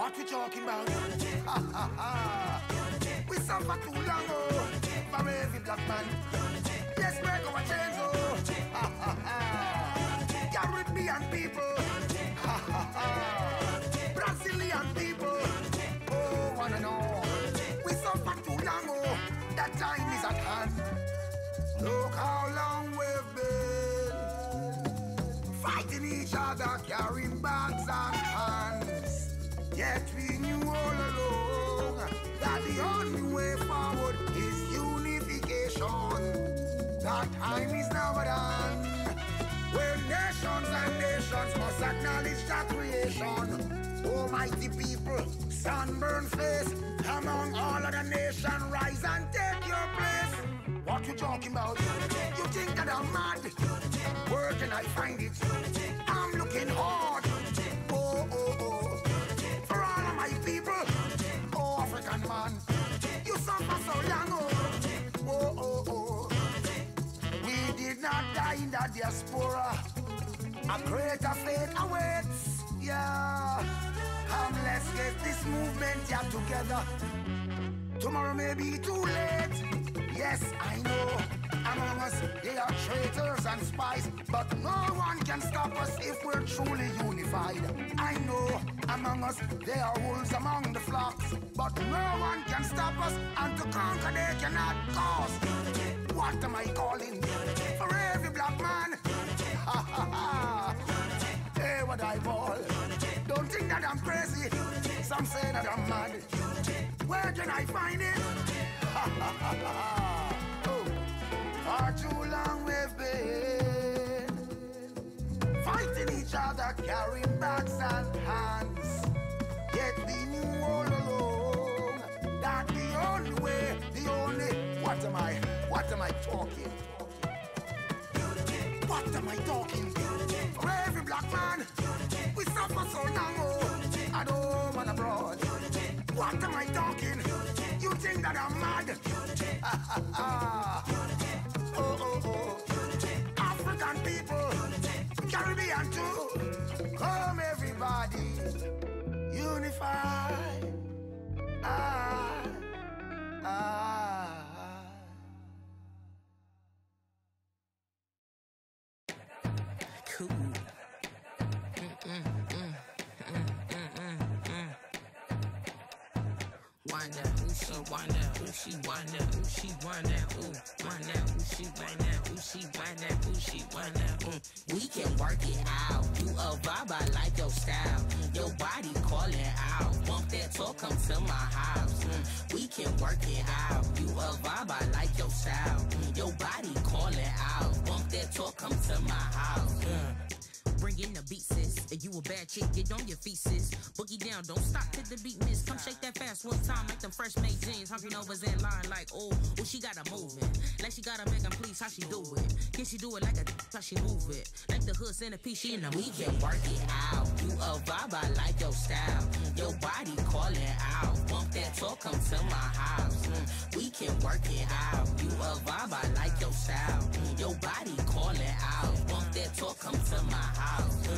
What we talking about? Ha ha ha. We suffer too long, oh, for every black man. Let's break our chains, oh. Ha ha ha. Caribbean people. Ha ha ha. Brazilian people. Oh, wanna know. We suffer too long, oh. That time is at hand. Look how long we've been fighting each other, carrying bags and hands. Yet we knew all along that the only way forward is unification. That time is now done, where nations and nations must acknowledge that creation. Almighty people, sunburned face, among all other nations, rise and take your place. What you talking about? You think that I'm mad? Where can I find it? I'm looking hard. Oh, oh, oh. For all of my people, oh, African man, you suffer so long, oh, oh, oh, oh. We did not die in the diaspora. A greater fate awaits, yeah. Let's get this movement here together. Tomorrow may be too late. Yes, I know. Among us, they are traitors and spies, but no one can stop us if we're truly unified. I know. Among us, there are wolves among the flocks, but no one can stop us, and to conquer they cannot cause. What am I calling? For every black man. Ha ha ha. Hey, what I ball. Don't think that I'm crazy. Some say that I'm mad. Where can I find it? Ha ha ha ha. Oh, far too long we've been fighting each other, carrying bags and hands. Yet we knew all along that the only way, the only. What am I talking? What am I talking? For every black man, we suffer so long, oh, I don't want abroad. What am I talking? You think that I'm mad? Oh, oh, oh. African people, Caribbean too. Come everybody, unify. Cool. Wind down, ooh, she wind down, ooh, she wind down, ooh, she wind down, ooh, wind down, ooh, she wind down, ooh, she wind down, ooh, she wind down, We can work it out. You a vibe, I like your style. Your body calling out. Want that talk, come to my house. We can work it out. You a vibe, I like your style. Your body calling out. Want that talk, come to my house. Bring in the beat, sis. If you a bad chick, get on your feet, sis. Boogie down, don't stop till the beat miss. Come shake that fast one time like them fresh made jeans. Hungry Nova's in line like, oh, she got her moving. Like she got her begging, please, how she do it? Can she do it like a how she move it? Like the hood centerpiece, she in the We can work it out. You a vibe, I like your style. Your body calling out. Want that talk, come to my house. We can work it out. You a vibe, I like your style. Your body calling out. Want that talk, come to my house.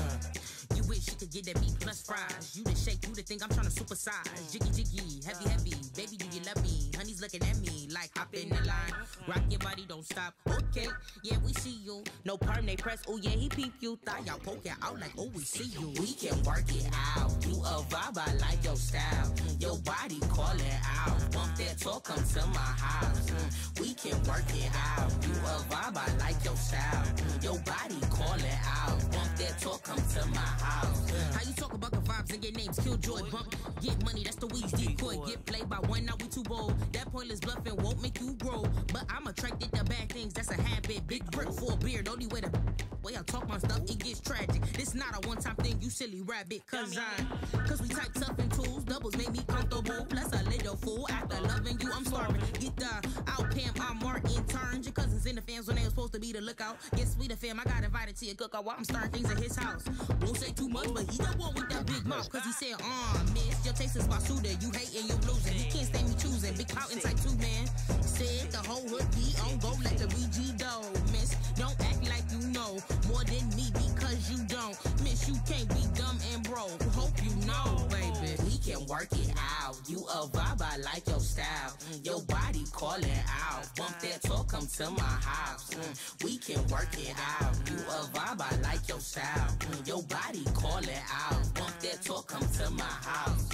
You wish you could get that beat plus fries. You the shake, you the think I'm tryna supersize. Jiggy jiggy, heavy heavy, baby do you love me? Honey's looking at me like hop in the line. Rock your body, don't stop. Okay, yeah we see you. No perm, they press. Oh yeah, he peep you. Thigh y'all poke it out like oh we see you. We can work it out. You a vibe, I like your style. Your body calling out. Want that talk, come to my house. We can work it out. You a vibe, I like your style. Your body calling out. Want that talk, come to my house. How you talk about the vibes and your name's Killjoy Bump? Get money, that's the weeds decoy. Get played by one, now we too bold. That pointless bluffing won't make you grow. But I'm attracted to bad things, that's a habit. Big brick for a beard, only way to way I talk my stuff, it gets tragic. This not a one-time thing, you silly rabbit. Cause we type tough and tools, doubles make me comfortable. Plus a little fool, after loving you, I'm starving. Get the out, Pam, I'm Martin. Turn your cousins in the fams when they were supposed to be the lookout. Get sweeter fam, I got invited to your cookout while I'm starting things at his house. Won't say too much, but he the one with that big mouth. Cause he said, miss, your taste is Basuda. You hating, you losing. He can't stand me choosing. Big Poutin' type 2, man. Said the whole hood be on go let the BG go. Miss, don't act like you know more than me because you don't. Miss, you can't be dumb and broke. Hope you know, baby. We can work it out. You a vibe, I like your style. Your body calling out. Bump that talk, come to my house. We can work it out. You a vibe, I like your style. Your body calling out. Bump that talk, come to my house.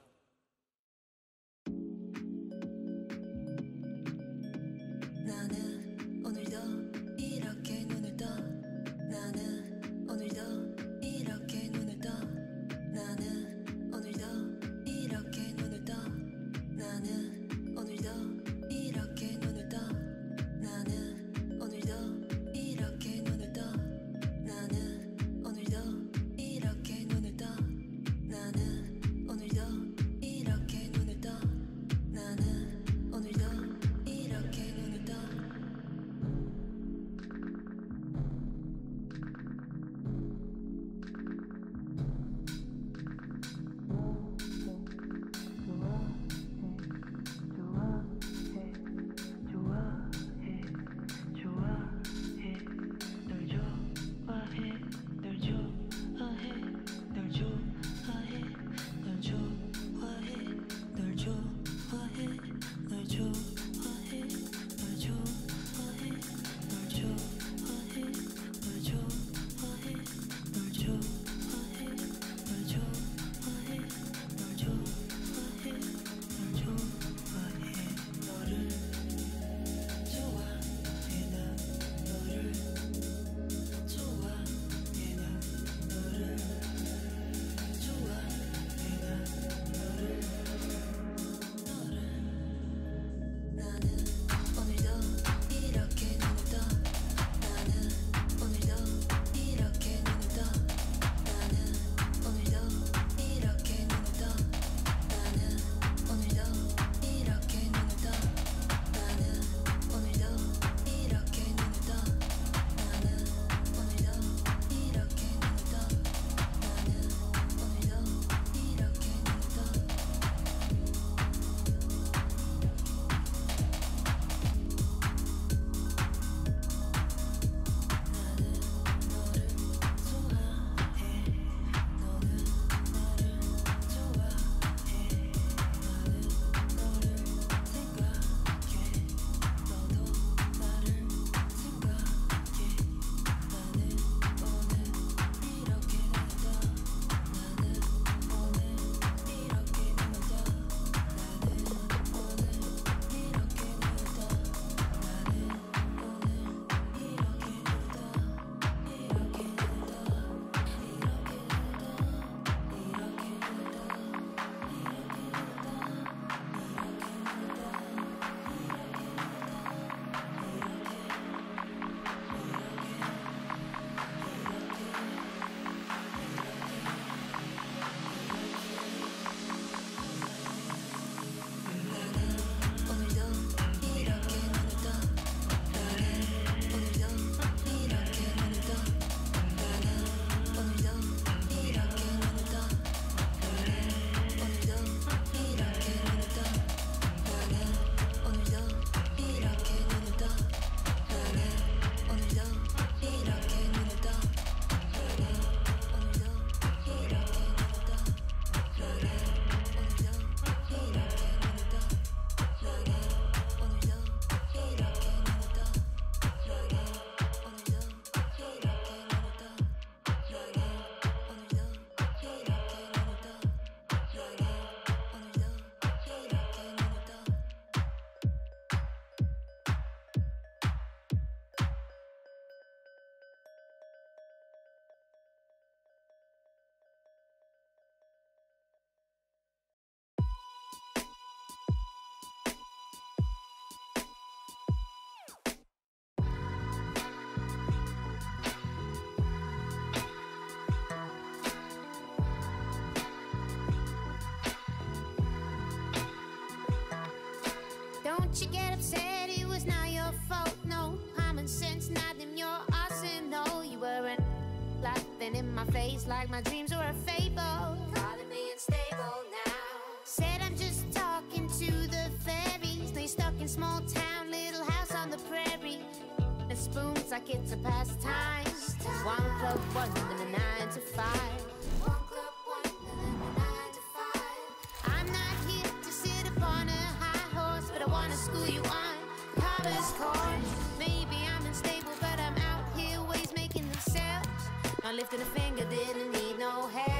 나는 오늘도 이렇게 눈을 떠. 나는 오늘도 이렇게 눈을 떠. 나는 오늘도 이렇게 눈을 떠. 나는 오늘도 이렇게 눈을 떠. 나는 오늘도 이렇게 눈을 떠. 나는 오늘도 이렇게 눈을 떠. 나는 오늘도 이렇게 눈을 떠. 나는 오늘도 이렇게 눈을 떠. Don't you get upset, it was not your fault. No common sense, not in your arsenal. You weren't laughing in my face like my dreams were a fable. Calling me unstable now. Said I'm just talking to the fairies. They stuck in small town, little house on the prairie. The spoons like it's a pastime. One club, one and a 9 to 5. One club, one and a 9 to 5. My lifting a finger didn't need no help.